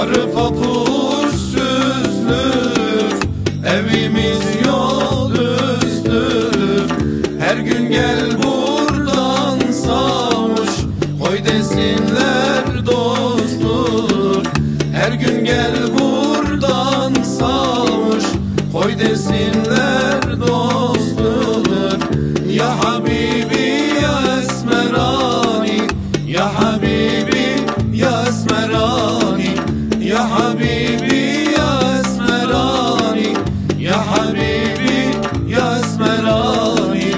Sarı papuçsüzdür, evimiz yol üstüdür. Her gün gel buradan savuş, koy desinler dosttur. Her gün gel buradan savuş, koy desinler dosttur. Ya Habibi ya Esmerani, ya Habibi ya Esmerani, ya Habibi ya Esmerani, ya Habibi ya Esmerani.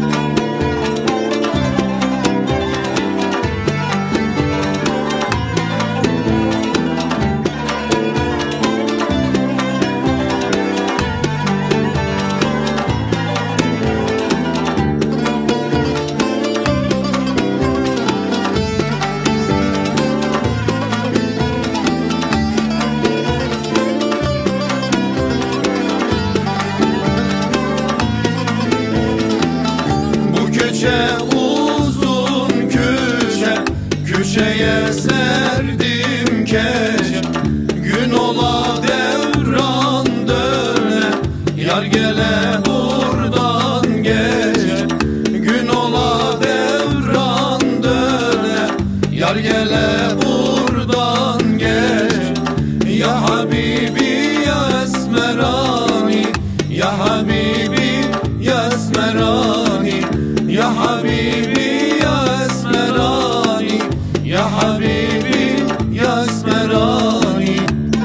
Köşe uzun köşe, köşeye serdim keşe. Gün ola devran döne, yar gele buradan geçe. Gün ola devran döne, yar gele buradan geçe. Ya Habibi ya Esmerani, ya Habibi ya Esmerani, ya Habibi ya Esmerani, ya Habibi ya Esmerani.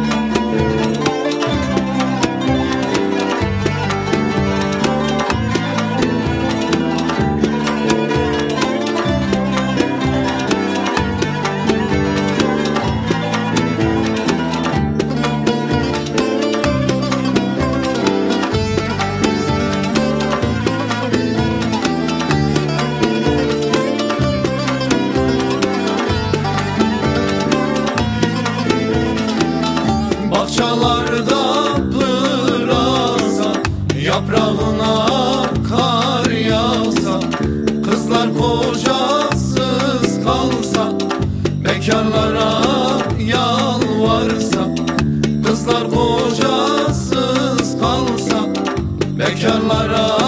Bahçalarda pırasa, yaprağına kar yağsa, kızlar kocasız kalsa, bekarlara yalvarsa. Kızlar kocasız kalsa, bekarlara